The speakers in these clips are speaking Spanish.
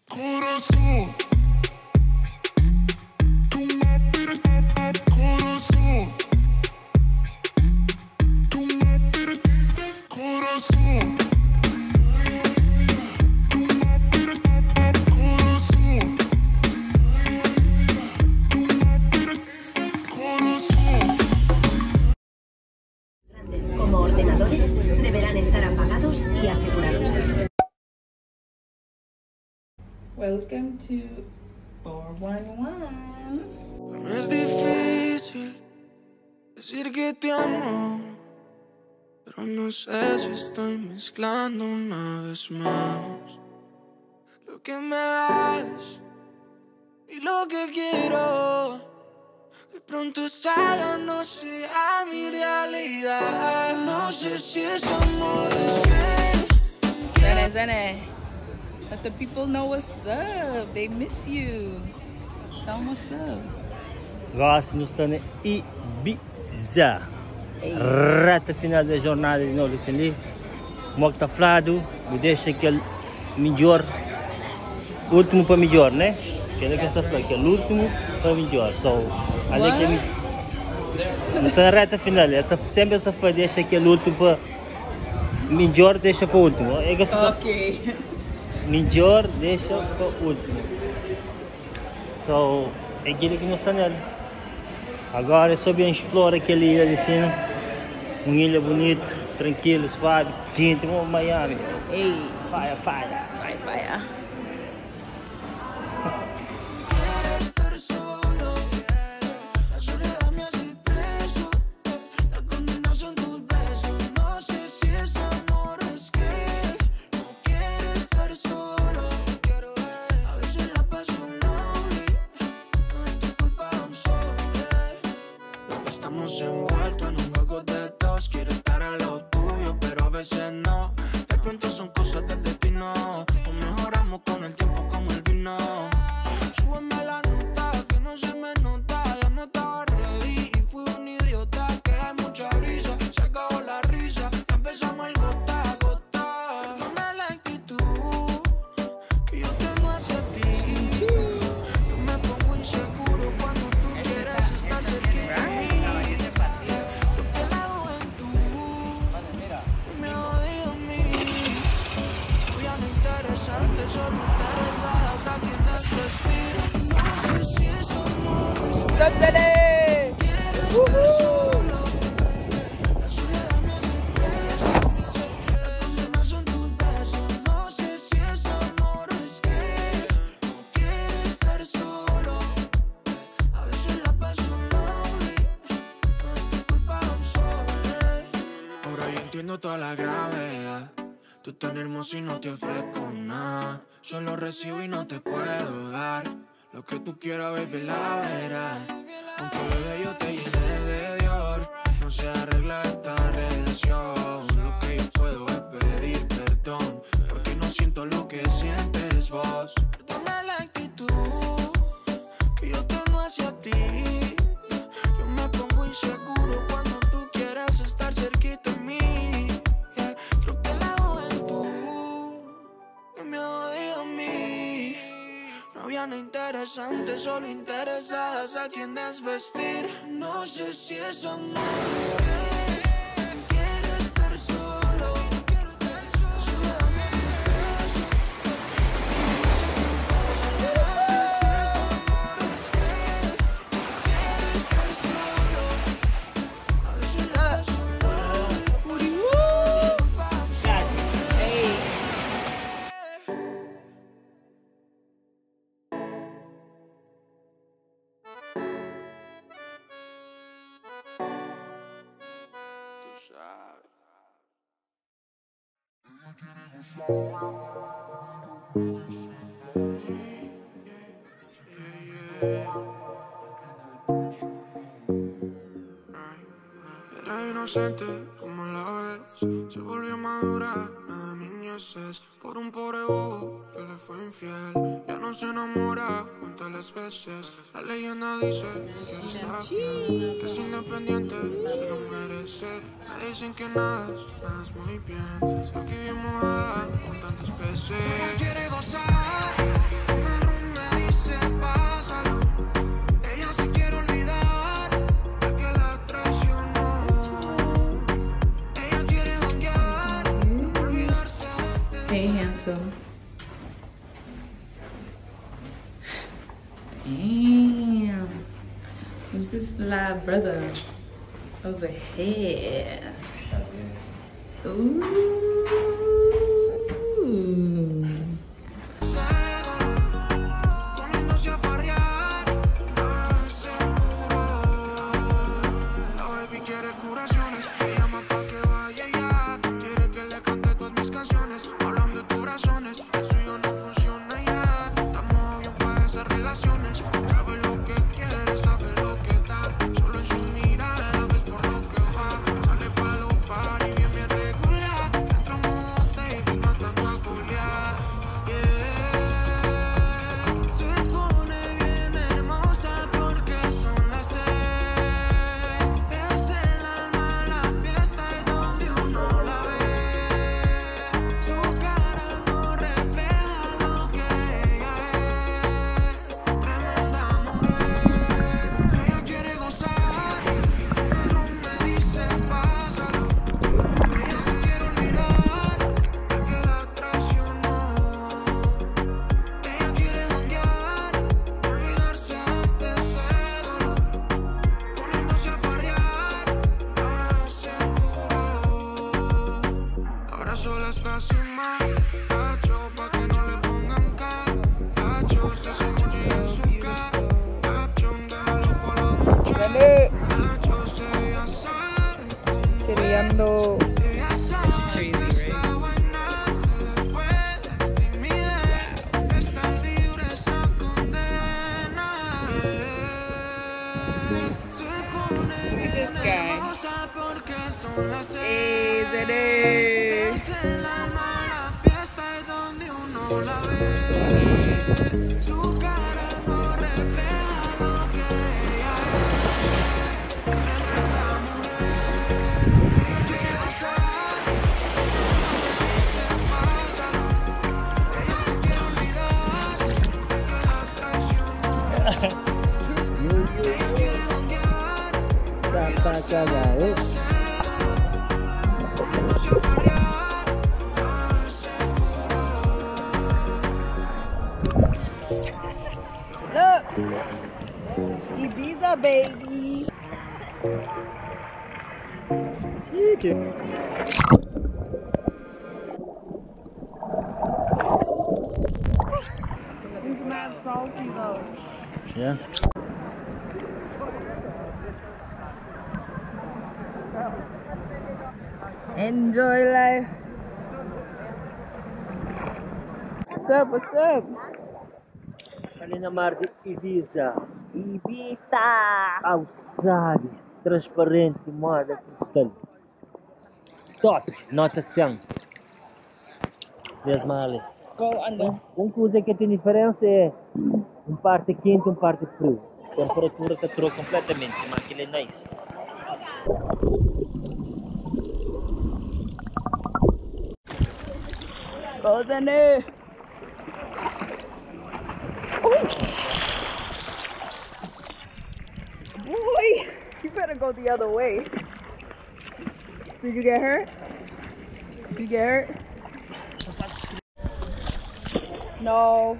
Corazón, tú me pides corazón, tú me pides corazón, tú me pides corazón, tú me pides corazón. Grandes como ordenadores deberán estar apagados y asegurados. Welcome to 411. Me es difícil decir que te amo, pero no sé si estoy mezclando una vez más lo que me das y lo que quiero. De pronto esa no sea mi realidad. No sé si es amor, es que Zene. Let the people know what's up. They miss you. Tell them what's up. Nós estamos em Ibiza. Ei. Reta final da jornada de novo ali. Como está falado, me deixa aquele melhor, último para melhor, né? Aquele que está falando, aquele último para melhor. So, ali que essa reta final, sempre essa foi deixa aquele último para melhor, deixa para o último. Ok. Melhor deixa para o último. So, é aquilo que nós estamos nele. Agora é só bem explorar aquela ilha de cima. Uma ilha bonita, tranquila, suave, gente, como Miami. Hey. Fire, fire. Bye, bye. Estamos envueltos en un juego de dos. Quiero estar a lo tuyo, pero a veces no. De pronto son cosas del destino. O mejoramos con el tiempo como el vino. Súbeme la nota, que no se me nota. Ya no estaba ready y fui un idiota. Que hay mucha brisa, se acabó la risa. Ya empezamos el gota a gota. Perdona la actitud que yo tengo hacia ti. Yo me pongo inseguro cuando tú quieres estar cerquita de mí. Solo interesadas a quien desvestir. No sé si es amor o es What's up, Zene? estar solo. La soledad me hace preso. La condena son tus besos. No sé si es amor o es que no quiero estar solo. A veces la paso lonely. No es tu culpa, I'm sorry. Ahora yo entiendo toda la gravedad. Tú tan hermoso y no te ofrezco nada. Solo recibo y no te puedo dar lo que tú quieras, baby, la verás. Aunque bebé yo te llene de Dior, no se arregla esta relación. Lo que yo puedo es pedir perdón, porque no siento lo que sientes vos. Perdona la actitud que yo tengo hacia ti. Yo me pongo inseguro cuando tú quieres estar cerquita de mí. Creo que la me odio a mí. No había nada interesante, solo interesadas a quien desvestir. No sé si es amor, es que quiero estar solo. Soledad me hace preso. No sé si es amor, es que quiero estar solo. A veces la paso lonely. Hey. Era inocente como la ves, se volvió madura, la niñeces. Por un pobre bobo que le fue infiel, ya no se enamora, cuenta las veces. La leyenda dice que está bien, que es independiente, se lo merece. Me dicen que nada es muy bien, aquí bien mojada con tantas veces. Ella quiere gozar Damn. Who's this fly brother over here? Ooh. Poniéndose a farrear, seguro. La baby quiere curaciones, me llama pa' que vaya ya. Quiere que le cante todas mis canciones, hablando de tus razones. El suyo no funciona ya. Estamos bien para esas relaciones. Sabe lo que quiere, sabe lo que da. Solo en su mirada ves por lo que va. Sale pa' los party bien regular. Entra en modo Dave y matando a Goliat. Se pone bien hermosa porque son las 6. Es el alma la fiesta y donde uno la ve. Su cara no refleja lo que ella es. Tremenda mujer. Ella quiere gozar. Dentro me dice pásalo. Ella se quiere olvidar que la traicionó. Ella quiere janguear, olvidarse de ese dolor, poniéndose a farrear, seguro. Ahora sola está sin macho, pa' que no le pongan cacho. Se hace emoji en su caption, déjalo por los muchachos. Ella sabe cómo Queriendo. ella sabe que esta vaina se le fue de timidez. Está libre esa condena. Se pone bien hermosa porque son las 6. Hey, Zene. Es el alma la fiesta y donde uno la ve. Su cara no refleja lo que ella es. Tremenda mujer. Ella quiere gozar. Se pasa. Ella se quiere olvidar que la traicionó. Ella quiere janguear, poniéndose a farrear, Look. Ibiza, baby. It's mad salty though. Yeah. Enjoy life. What's up? What's up? Salina Mar de Ibiza. Ibiza. Alçade, transparente, moda cristal. Top, nota 100. 10 male. Go under. Uma coisa que tem diferença é parte quente, parte frio. A temperatura está trocada completamente, mas aquilo é nice. Go Zene. Boy, you better go the other way. Did you get hurt? Did you get hurt? No.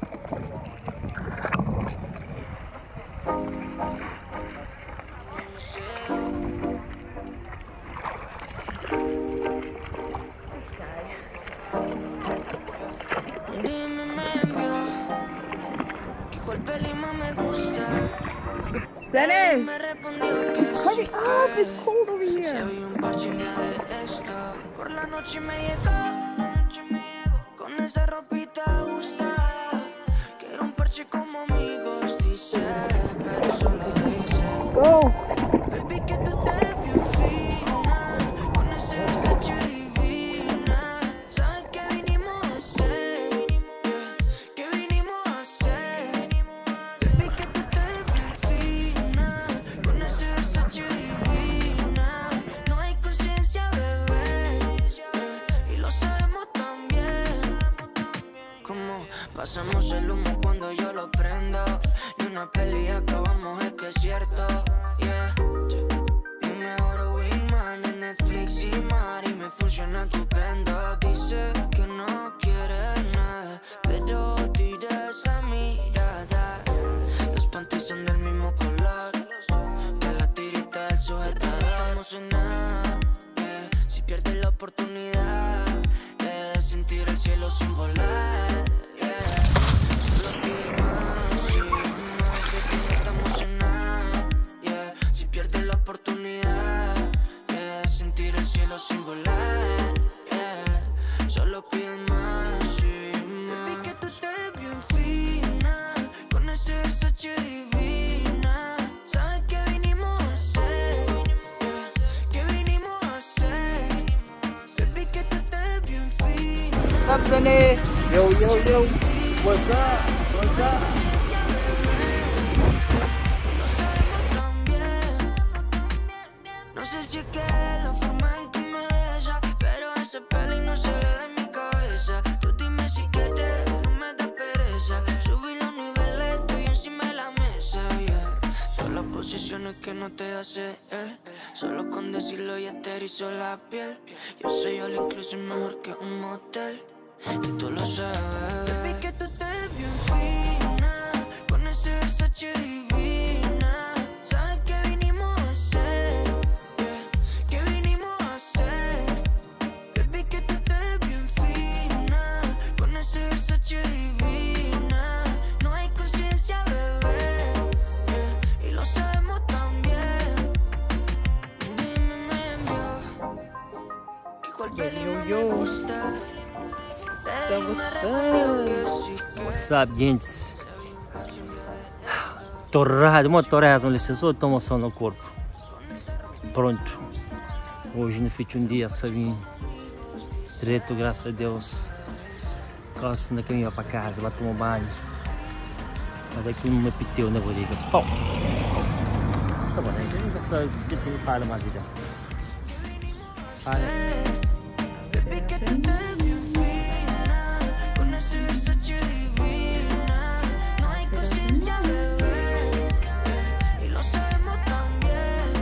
Dime, me envió que cuál peli más me gusta. Zene, Me respondió que hurry sí up, it's que cold over si here. había un parche de esto. Por la noche me llegó con esa ropita ajustada. Quiero un parche como amigos, dice, pero solo dice. Go. Baby, que tú te ves bien fina, con ese Versace divina. ¿Sabes qué vinimos a hacer? ¿Qué vinimos a hacer? Baby, que tú te ves bien fina, con ese Versace divina. No hay conciencia, bebé, y lo sabemos también. Como pasamos el humo cuando yo lo prendo. Ni una peli acabamos, es que es cierto. Yeah. Mi mejor wingman en Netflix y Mari me funciona estupendo. Dice que no quiere nada, pero tira esa mirada oportunidad, yeah, de sentir el cielo sin volar, yeah. Solo pido más, sí, más, baby, no estamos en nada, yeah. Si pierdes la oportunidad, yeah, de sentir el cielo sin volar, yeah. Solo pido más, sí, más. Baby, que tú estés bien fina, con ese Versace divina. ¿Sabes qué vinimos a hacer? ¿Qué vinimos a hacer? Baby, que tú estés bien fina. What's up, Zane? Yo, yo, yo. What's up? What's up? No sé si es que es la forma en que me besa, pero ese peli no sale de mi cabeza. Tú dime si quieres, no me da pereza. Subí los niveles, estoy encima de la mesa, yeah. Solo posiciones que no te hace, solo con decirlo ya te erizó la piel. Yo soy all inclusive mejor que un motel, y tú lo sabes. Baby, que tú estés bien fina, con ese Versace divina. ¿Sabes qué vinimos a hacer? ¿Qué vinimos a hacer? Baby, que tú estés bien fina, con ese Versace divina. No hay conciencia, bebé, y lo sabemos también. Dime, me envió que cuál peli más me gusta. What's up, gente? Torrado, uma torrazão, licença, tô emoção no corpo. Pronto. Hoje não fiz um dia, sabe? Direito, graças a Deus. Gosto na caminho para casa, vai tomar banho. Mas daqui não me piteu na barriga. Pau! Está bom, né? Então, você para mais vida. Para. Baby, que tú estés bien fina, con ese Versace divina. No hay conciencia, bebé, y lo sabemos también.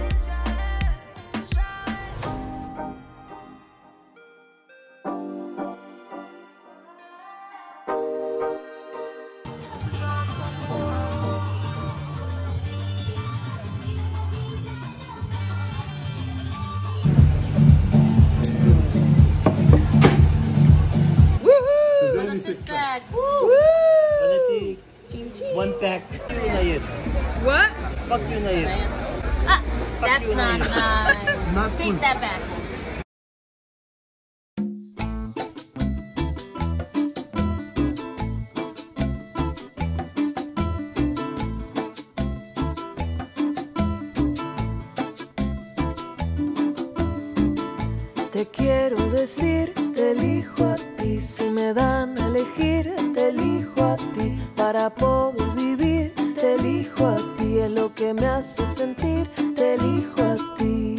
One pack. Fuck you na yun. What? Fuck you na yun. Ah, Fuck that's you na not yun. nice. Take that back. Te quiero decir, te elijo a ti. Si me dan a elegir, te elijo a ti. Para poder vivir, te elijo a ti. Es lo que me hace sentir, te elijo a ti.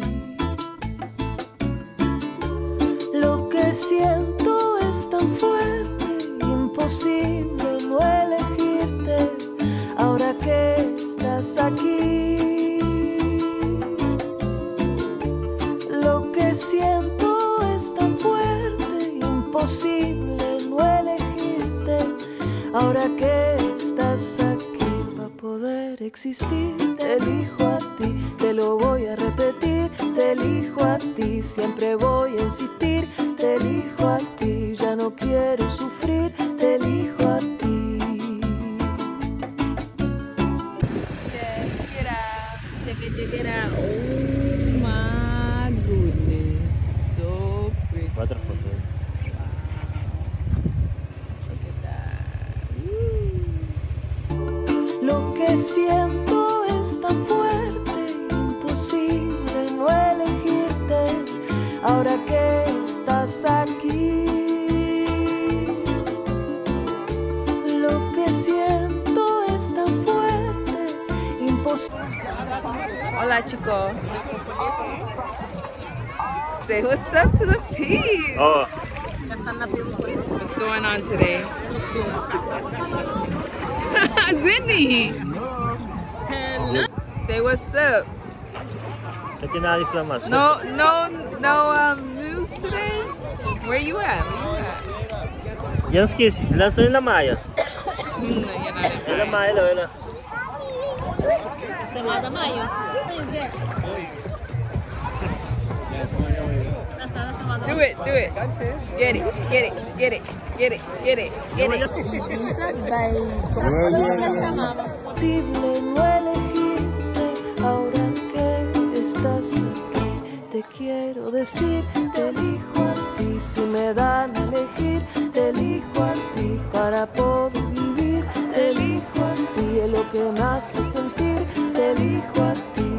Lo que siento es tan fuerte, imposible no elegirte. Ahora que estás aquí. Lo que siento es tan fuerte, imposible no elegirte. Ahora que estás aquí, para poder existir, te elijo a ti. Te lo voy a repetir, te elijo a ti. Siempre voy a insistir, te elijo a ti. Ya no quiero sufrir, te elijo a ti. Check it out. Oh my goodness. So pretty. Water photo. Look at that. Lo que siento es tan fuerte, imposible no elegirte. Ahora que estás aquí. Lo que siento es tan fuerte, imposible. Hola, chicos. Say what's up to the peeps. Oh, What's going on today? Zinni. Say what's up. natinali flamas. No news today. Where you at? Yan skis, lansa nila Maya. You're not in Nila Maya lo, yun. Semana Mayo. What is that? That's Do it, do it. Get it, get it, get it, get it, get it, get it. Imposible no elegirte ahora que estás aquí. Te quiero decir, te elijo a ti. Si me dan a elegir, te elijo a ti. Para poder vivir, te elijo a ti. Es lo que me hace sentir, te elijo a ti.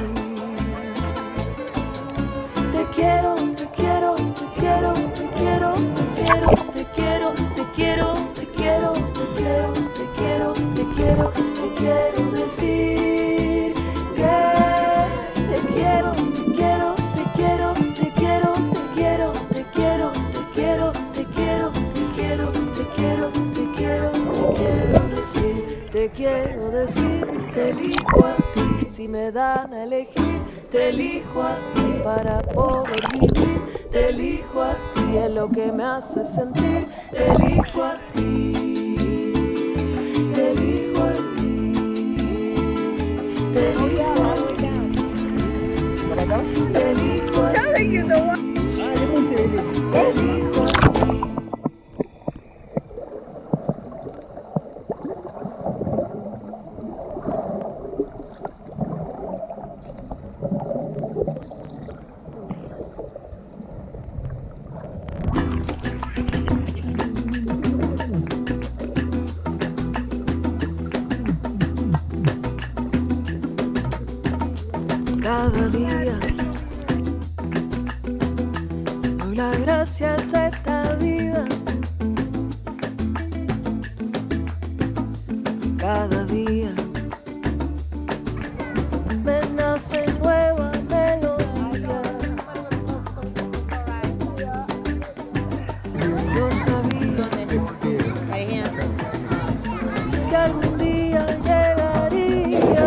Te quiero, te quiero, te quiero, te quiero, te quiero, te quiero, te quiero, te quiero, te quiero, te quiero, te quiero, te quiero decir que te quiero, te quiero, te quiero, te quiero, te quiero, te quiero, te quiero, te quiero, te quiero, te quiero, te quiero, te quiero decir, te quiero decir, te elijo a ti. Si me dan a elegir, te elijo a ti. Para poder vivir, te elijo a ti. Es lo que me hace sentir, te elijo a ti. Te elijo a ti. Te elijo a ti. Te elijo a ti. Te elijo a ti. Cada día doy las gracias a esta vida. Cada día me nace nueva melodía. Yo sabía que algún día llegaría.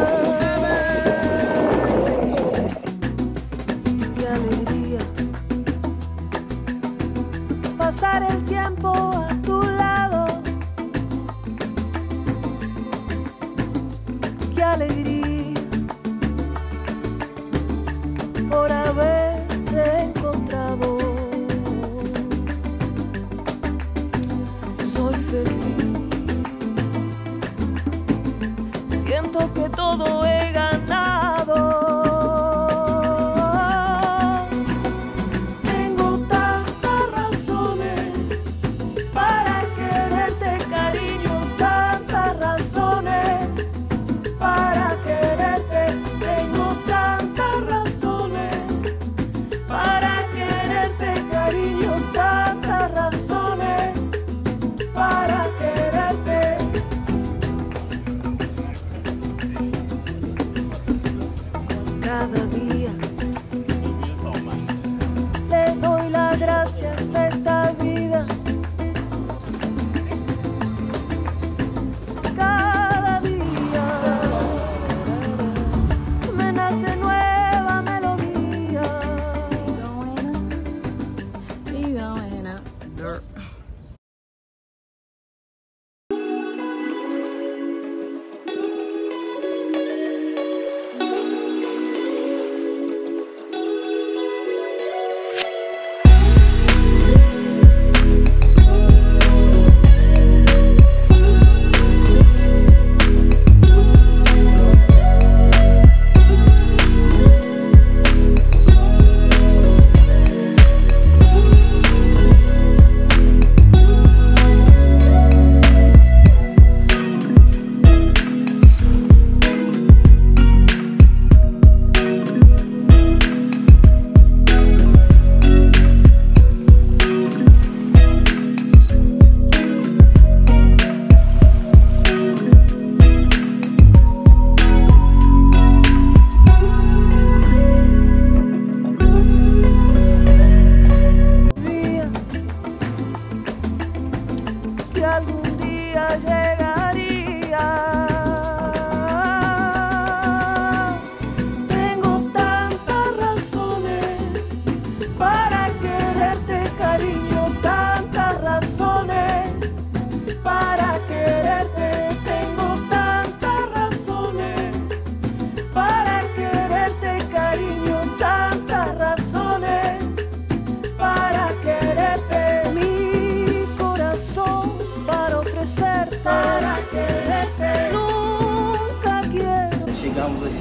Pasar el tiempo a tu lado, qué alegría por haberte encontrado. Soy feliz, siento que todo he ganado.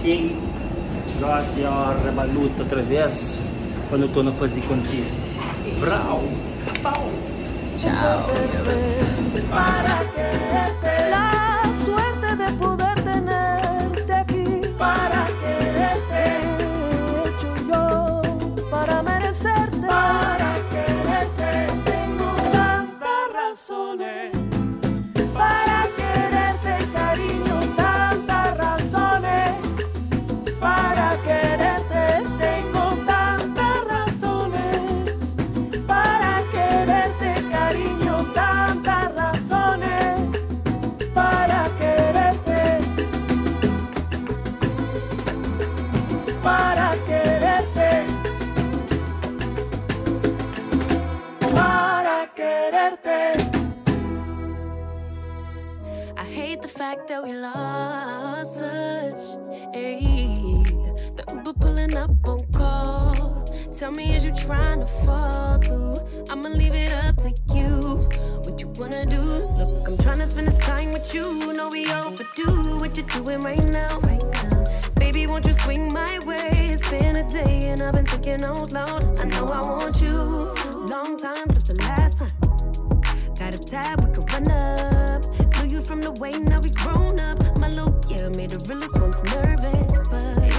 enfim, graças a uma luta outra vez, quando eu tô no fazer contice. Brau! Pau! Chao. Para quererte, la suerte de poder tenerte aquí. Para quererte, he hecho yo para merecerte. Para quererte, tengo tantas razones. Para quererte, cariño, tantas razones. Para quererte, tengo tantas razones. Para quererte, cariño, tantas razones. Para quererte. Para quererte. Para quererte. I hate the fact that we lost touch. Ayy, the Uber pulling up on call. Tell me, is you trying to fall through? I'ma leave it up to you. What you wanna do? Look, I'm trying to spend this time with you. Know we overdue. What you doing right now? Baby, won't you swing my way? It's been a day and I've been thinking out loud. I know I want you. Long time since the last time. Got a tab, we can run up. Knew you from the way, now we grown up. My look, yeah, made the realest ones nervous. But